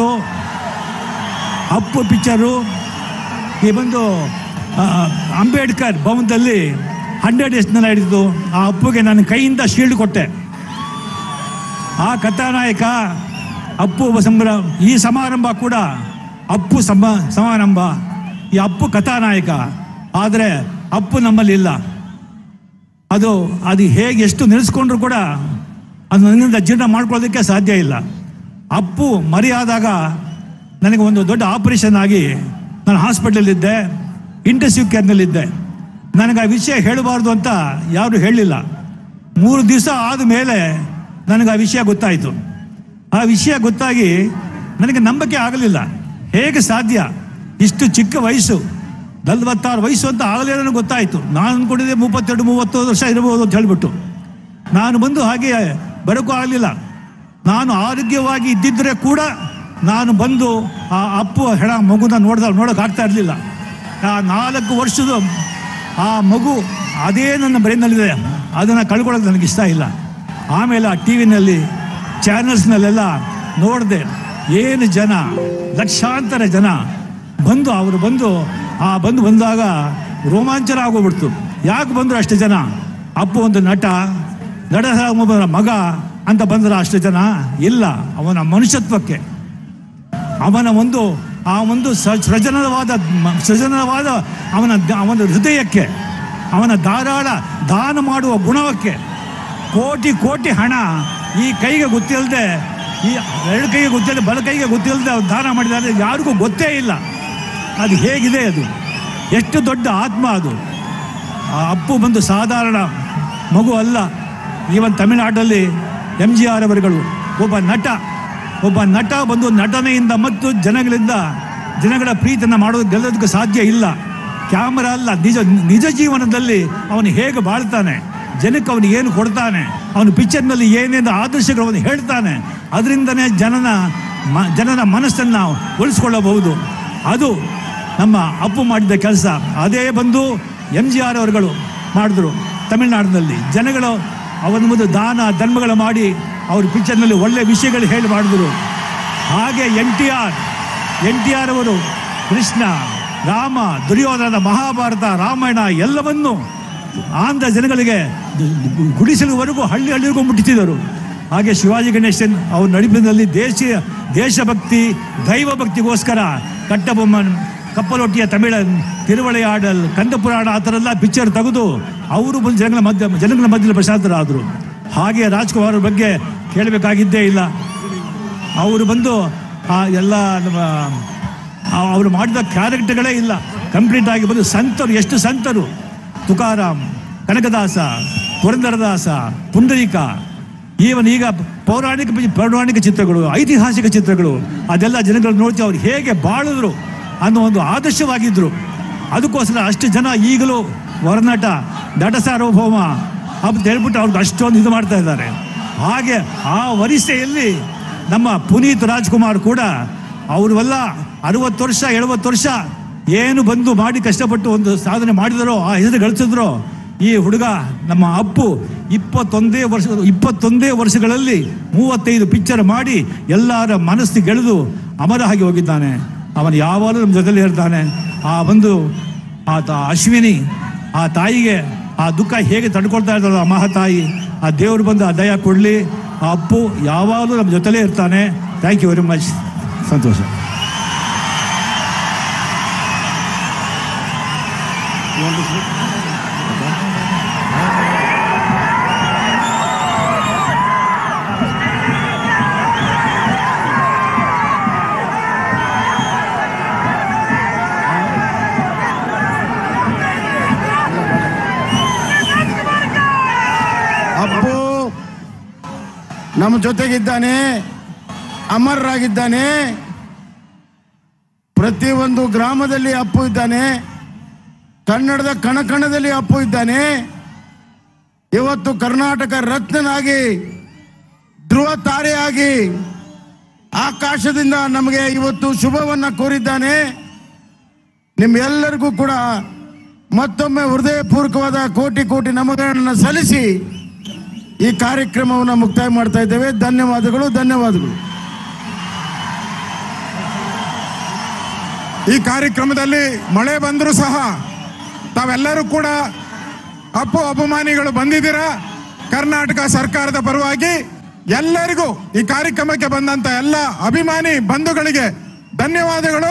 ಅಪ್ಪು ಪಿಕ್ಚರು ಈ ಬಂದು ಅಂಬೇಡ್ಕರ್ ಭವನದಲ್ಲಿ ಹಂಡ್ರೆಡ್ ಡೇಸ್ನೆಲ್ಲ ಹಿಡಿದು ಆ ಅಪ್ಪುಗೆ ನನ್ನ ಕೈಯಿಂದ ಶೀಲ್ಡ್ ಕೊಟ್ಟೆ. ಆ ಕಥಾನಾಯಕ ಅಪ್ಪು ಸಂಭ್ರಮ. ಈ ಸಮಾರಂಭ ಕೂಡ ಅಪ್ಪು ಸಮ ಸಮಾರಂಭ, ಈ ಅಪ್ಪು ಕಥಾನಾಯಕ. ಆದರೆ ಅಪ್ಪು ನಮ್ಮಲ್ಲಿ ಇಲ್ಲ. ಅದು ಅದು ಹೇಗೆ ಎಷ್ಟು ನೆನೆಸ್ಕೊಂಡ್ರು ಕೂಡ ಅದು ನನ್ನಿಂದ ಜೀರ್ಣ ಮಾಡ್ಕೊಳ್ಳೋದಕ್ಕೆ ಸಾಧ್ಯ ಇಲ್ಲ. ಅಪ್ಪು ಮರಿಯಾದಾಗ ನನಗೆ ಒಂದು ದೊಡ್ಡ ಆಪರೇಷನ್ ಆಗಿ ನಾನು ಹಾಸ್ಪಿಟಲಲ್ಲಿದ್ದೆ, ಇಂಟೆನ್ಸಿವ್ ಕೇರ್ನಲ್ಲಿದ್ದೆ. ನನಗೆ ಆ ವಿಷಯ ಹೇಳಬಾರ್ದು ಅಂತ ಯಾರು ಹೇಳಲಿಲ್ಲ. ಮೂರು ದಿವಸ ಆದ ಮೇಲೆ ನನಗೆ ಆ ವಿಷಯ ಗೊತ್ತಾಯಿತು. ಆ ವಿಷಯ ಗೊತ್ತಾಗಿ ನನಗೆ ನಂಬಿಕೆ ಆಗಲಿಲ್ಲ. ಹೇಗೆ ಸಾಧ್ಯ, ಇಷ್ಟು ಚಿಕ್ಕ ವಯಸ್ಸು, ನಲ್ವತ್ತಾರು ವಯಸ್ಸು ಅಂತ ಆಗಲೇ ನನಗೆ ಗೊತ್ತಾಯಿತು. ನಾನು ಅಂದ್ಕೊಂಡಿದ್ದೆ ಮೂವತ್ತೆರಡು ಮೂವತ್ತೊಂದು ವರ್ಷ ಇರಬಹುದು ಅಂತ ಹೇಳಿಬಿಟ್ಟು. ನಾನು ಬಂದು ಹಾಗೆ ಬರೋಕ್ಕೂ ಆಗಲಿಲ್ಲ. ನಾನು ಆರೋಗ್ಯವಾಗಿ ಇದ್ದಿದ್ದರೆ ಕೂಡ ನಾನು ಬಂದು ಆ ಅಪ್ಪು ಹೆಣ ಮಗುನ ನೋಡ್ದ ನೋಡೋಕೆ ಆಗ್ತಾ ಇರಲಿಲ್ಲ. ಆ ನಾಲ್ಕು ವರ್ಷದ ಆ ಮಗು ಅದೇ ನನ್ನ ಬ್ರೈನ್ನಲ್ಲಿದೆ, ಅದನ್ನು ಕಳ್ಕೊಳ್ಳೋಕೆ ನನಗೆ ಇಷ್ಟ ಇಲ್ಲ. ಆಮೇಲೆ ಆ ಟಿ ವಿನಲ್ಲಿ ಚಾನಲ್ಸ್ನಲ್ಲೆಲ್ಲ ನೋಡಿದೆ, ಏನು ಜನ, ಲಕ್ಷಾಂತರ ಜನ ಬಂದು ಅವರು ಬಂದು ಆ ಬಂದು ಬಂದಾಗ ರೋಮಾಂಚನ ಆಗೋಗ್ಬಿಡ್ತು. ಯಾಕೆ ಬಂದರು ಅಷ್ಟು ಜನ? ಅಪ್ಪು ಒಂದು ನಟ, ನಟ ಮಗ ಅಂತ ಬಂದ್ರೆ ಅಷ್ಟು ಜನ ಇಲ್ಲ. ಅವನ ಮನುಷ್ಯತ್ವಕ್ಕೆ, ಅವನ ಒಂದು ಆ ಒಂದು ಸೃಜನವಾದ ಸೃಜನವಾದ ಅವನ ಅವನ ಹೃದಯಕ್ಕೆ, ಅವನ ಧಾರಾಳ ದಾನ ಮಾಡುವ ಗುಣಕ್ಕೆ, ಕೋಟಿ ಕೋಟಿ ಹಣ ಈ ಕೈಗೆ ಗೊತ್ತಿಲ್ಲದೆ, ಈ ಎರಡು ಕೈಗೆ ಗೊತ್ತಿಲ್ಲದೆ, ಬಲ ಕೈಗೆ ಗೊತ್ತಿಲ್ಲದೆ ಅವ್ರು ದಾನ ಮಾಡಿದ್ದಾರೆ. ಯಾರಿಗೂ ಗೊತ್ತೇ ಇಲ್ಲ ಅದು ಹೇಗಿದೆ, ಅದು ಎಷ್ಟು ದೊಡ್ಡ ಆತ್ಮ ಅದು. ಆ ಅಪ್ಪು ಬಂದು ಸಾಧಾರಣ ಮಗು ಅಲ್ಲ. ಈವನ್ ತಮಿಳುನಾಡಲ್ಲಿ ಎಂ ಜಿ ಆರ್ ಅವರುಗಳು ಒಬ್ಬ ನಟ, ಒಬ್ಬ ನಟ ಬಂದು ನಟನೆಯಿಂದ ಮತ್ತು ಜನಗಳಿಂದ ಜನಗಳ ಪ್ರೀತಿಯನ್ನು ಮಾಡೋದು ಗೆಲ್ಲೋದಕ್ಕೆ ಸಾಧ್ಯ ಇಲ್ಲ. ಕ್ಯಾಮರಾ ಅಲ್ಲ, ನಿಜ ನಿಜ ಜೀವನದಲ್ಲಿ ಅವನು ಹೇಗೆ ಬಾಳ್ತಾನೆ, ಜನಕ್ಕೆ ಅವನು ಏನು ಕೊಡ್ತಾನೆ, ಅವನು ಪಿಕ್ಚರ್ನಲ್ಲಿ ಏನೇನು ಆದರ್ಶಗಳು ಅವನು ಹೇಳ್ತಾನೆ, ಅದರಿಂದನೇ ಜನನ ಮ ಜನನ ಮನಸ್ಸನ್ನು ಉಳಿಸ್ಕೊಳ್ಳಬಹುದು. ಅದು ನಮ್ಮ ಅಪ್ಪು ಮಾಡಿದ ಕೆಲಸ. ಅದೇ ಬಂದು ಎಂ ಜಿ ಆರ್ ಅವರುಗಳು ಮಾಡಿದ್ರು ತಮಿಳುನಾಡಿನಲ್ಲಿ. ಜನಗಳು ಅವನ ಮುಂದೆ ದಾನ ಧರ್ಮಗಳು ಮಾಡಿ ಅವ್ರ ಪಿಕ್ಚರ್ನಲ್ಲಿ ಒಳ್ಳೆ ವಿಷಯಗಳು ಹೇಳಿ ಮಾಡಿದ್ರು. ಹಾಗೆ N T R N T R ಅವರು ಕೃಷ್ಣ, ರಾಮ, ದುರ್ಯೋಧನ, ಮಹಾಭಾರತ, ರಾಮಾಯಣ ಎಲ್ಲವನ್ನು ಆಂಧ್ರ ಜನಗಳಿಗೆ ಗುಡಿಸಲುವರೆಗೂ ಹಳ್ಳಿ ಹಳ್ಳಿಗೂ ಮುಟ್ಟಿಸಿದರು. ಹಾಗೆ ಶಿವಾಜಿ ಗಣೇಶನ್ ಅವ್ರ ನಡಿಪಿನಲ್ಲಿ ದೇಶ ದೇಶಭಕ್ತಿ ದೈವ ಭಕ್ತಿಗೋಸ್ಕರ ಕಟ್ಟಬೊಮ್ಮನ್, ಕಪ್ಪಲೊಟ್ಟಿಯ ತಮಿಳನ್, ತಿರುವಳೆಯಾಡಲ್, ಕಂದಪುರಾಣ ಆ ಥರ ಎಲ್ಲ ಪಿಕ್ಚರ್ ತೆಗೆದು ಅವರು ಬಂದು ಜನಗಳ ಮಧ್ಯ ಜನಗಳ ಮಧ್ಯದಲ್ಲಿ ಪ್ರಶಾಂತರಾದರು. ಹಾಗೆ ರಾಜ್ಕುಮಾರ್ ಅವ್ರ ಬಗ್ಗೆ ಕೇಳಬೇಕಾಗಿದ್ದೇ ಇಲ್ಲ. ಅವರು ಬಂದು ಆ ಎಲ್ಲ ನಮ್ಮ ಅವರು ಮಾಡಿದ ಕ್ಯಾರೆಕ್ಟರ್ಗಳೇ ಇಲ್ಲ. ಕಂಪ್ಲೀಟ್ ಆಗಿ ಬಂದು ಸಂತರು, ಎಷ್ಟು ಸಂತರು, ತುಕಾರಾಮ್, ಕನಕದಾಸ, ಪುರಂದರದಾಸ, ಪುಂಡರೀಕ, ಈವನ್ ಈಗ ಪೌರಾಣಿಕ ಪೌರಾಣಿಕ ಚಿತ್ರಗಳು, ಐತಿಹಾಸಿಕ ಚಿತ್ರಗಳು, ಅದೆಲ್ಲ ಜನಗಳು ನೋಡ್ತೀವಿ ಅವ್ರು ಹೇಗೆ ಬಾಳಿದ್ರು ಅನ್ನೋ ಒಂದು ಆದರ್ಶವಾಗಿದ್ದರು. ಅದಕ್ಕೋಸ್ಕರ ಅಷ್ಟು ಜನ ಈಗಲೂ ಹೊರನಟ, ನಟ ಸಾರ್ವಭೌಮ ಅಂತ ಹೇಳ್ಬಿಟ್ಟು ಅವ್ರಿಗೆ ಅಷ್ಟೊಂದು ಇದು ಮಾಡ್ತಾ ಇದ್ದಾರೆ. ಹಾಗೆ ಆ ವರಿಸೆಯಲ್ಲಿ ನಮ್ಮ ಪುನೀತ್ ರಾಜ್ಕುಮಾರ್ ಕೂಡ ಅವರೆಲ್ಲ ಅರವತ್ತು ವರ್ಷ ಎಳುವತ್ತು ವರ್ಷ ಏನು ಬಂದು ಮಾಡಿ ಕಷ್ಟಪಟ್ಟು ಒಂದು ಸಾಧನೆ ಮಾಡಿದರೋ, ಆ ಹೆಸರು ಗಳಿಸಿದ್ರೋ, ಈ ಹುಡುಗ ನಮ್ಮ ಅಪ್ಪು ಇಪ್ಪತ್ತೊಂದೇ ವರ್ಷ ಇಪ್ಪತ್ತೊಂದೇ ವರ್ಷಗಳಲ್ಲಿ ಮೂವತ್ತೈದು ಪಿಕ್ಚರ್ ಮಾಡಿ ಎಲ್ಲರ ಮನಸ್ಸು ಗೆಳೆದು ಅಮರ ಆಗಿ ಹೋಗಿದ್ದಾನೆ. ಅವನು ಯಾವಾಗಲೂ ನಮ್ಮ ಜೊತೆಲಿ ಇರ್ತಾನೆ. ಆ ಒಂದು ಆ ಅಶ್ವಿನಿ, ಆ ತಾಯಿಗೆ ಆ ದುಃಖ ಹೇಗೆ ತಡ್ಕೊಳ್ತಾ ಇದ್ದಾರೋ ಆ ಮಹಾತಾಯಿ, ಆ ದೇವರು ಬಂದು ಆ ದಯ ಕೊಡಲಿ. ಆ ಅಪ್ಪು ಯಾವಾಗಲೂ ನಮ್ಮ ಜೊತೆಲೇ ಇರ್ತಾನೆ. Thank you very much. ಸಂತೋಷ. ಅಪ್ಪು ನಮ್ಮ ಜೊತೆಗಿದ್ದಾನೆ, ಅಮರರಾಗಿದ್ದಾನೆ. ಪ್ರತಿಯೊಂದು ಗ್ರಾಮದಲ್ಲಿ ಅಪ್ಪು ಇದ್ದಾನೆ. ಕನ್ನಡದ ಕಣಕಣದಲ್ಲಿ ಅಪ್ಪು ಇದ್ದಾನೆ. ಇವತ್ತು ಕರ್ನಾಟಕ ರತ್ನನಾಗಿ, ಧ್ರುವ ತಾರೆಯಾಗಿ ಆಕಾಶದಿಂದ ನಮಗೆ ಇವತ್ತು ಶುಭವನ್ನ ಕೋರಿದ್ದಾನೆ. ನಿಮ್ಮೆಲ್ಲರಿಗೂ ಕೂಡ ಮತ್ತೊಮ್ಮೆ ಹೃದಯಪೂರ್ವಕವಾದ ಕೋಟಿ ಕೋಟಿ ನಮನಗಳನ್ನು ಸಲ್ಲಿಸಿ ಈ ಕಾರ್ಯಕ್ರಮವನ್ನು ಮುಕ್ತಾಯ ಮಾಡ್ತಾ ಇದ್ದೇವೆ. ಧನ್ಯವಾದಗಳು, ಧನ್ಯವಾದಗಳು. ಈ ಕಾರ್ಯಕ್ರಮದಲ್ಲಿ ಮಳೆ ಬಂದರೂ ಸಹ ತಾವೆಲ್ಲರೂ ಕೂಡ ಅಪ್ಪು ಅಭಿಮಾನಿಗಳು ಬಂದಿದ್ದೀರಾ. ಕರ್ನಾಟಕ ಸರ್ಕಾರದ ಪರವಾಗಿ ಎಲ್ಲರಿಗೂ ಈ ಕಾರ್ಯಕ್ರಮಕ್ಕೆ ಬಂದಂತ ಎಲ್ಲ ಅಭಿಮಾನಿ ಬಂಧುಗಳಿಗೆ ಧನ್ಯವಾದಗಳು.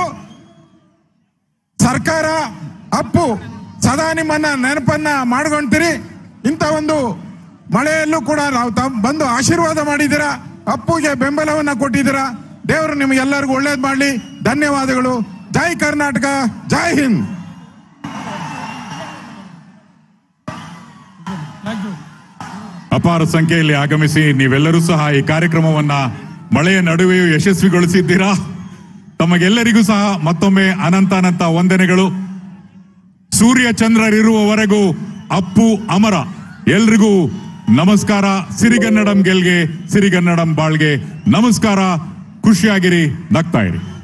ಸರ್ಕಾರ ಅಪ್ಪು ಸದಾ ನಿಮ್ಮನ್ನ ನೆನಪನ್ನ ಮಾಡ್ಕೊಂತೀರಿ. ಇಂಥ ಒಂದು ಮಳೆಯಲ್ಲೂ ಕೂಡ ನಾವು ಬಂದು ಆಶೀರ್ವಾದ ಮಾಡಿದ್ದೀರಾ, ಅಪ್ಪುಗೆ ಬೆಂಬಲವನ್ನ ಕೊಟ್ಟಿದ್ದೀರಾ. ದೇವರು ನಿಮಗೆಲ್ಲರಿಗೂ ಒಳ್ಳೇದು ಮಾಡಲಿ. ಧನ್ಯವಾದಗಳು. ಜೈ ಕರ್ನಾಟಕ, ಜೈ ಹಿಂದ್. ಅಪಾರ ಸಂಖ್ಯೆಯಲ್ಲಿ ಆಗಮಿಸಿ ನೀವೆಲ್ಲರೂ ಸಹ ಈ ಕಾರ್ಯಕ್ರಮವನ್ನ ಮಳೆಯ ನಡುವೆಯೂ ಯಶಸ್ವಿಗೊಳಿಸಿದ್ದೀರಾ. ತಮಗೆಲ್ಲರಿಗೂ ಸಹ ಮತ್ತೊಮ್ಮೆ ಅನಂತ ಅನಂತ ವಂದನೆಗಳು. ಸೂರ್ಯ ಚಂದ್ರರಿರುವವರೆಗೂ ಅಪ್ಪು ಅಮರ. ಎಲ್ರಿಗೂ ನಮಸ್ಕಾರ. ಸಿರಿಗನ್ನಡಂ ಗೆಲ್ಗೆ, ಸಿರಿಗನ್ನಡಂ ಬಾಳ್ಗೆ. ನಮಸ್ಕಾರ. ಖುಷಿಯಾಗಿರಿ, ನಗ್ತಾ ಇರಿ.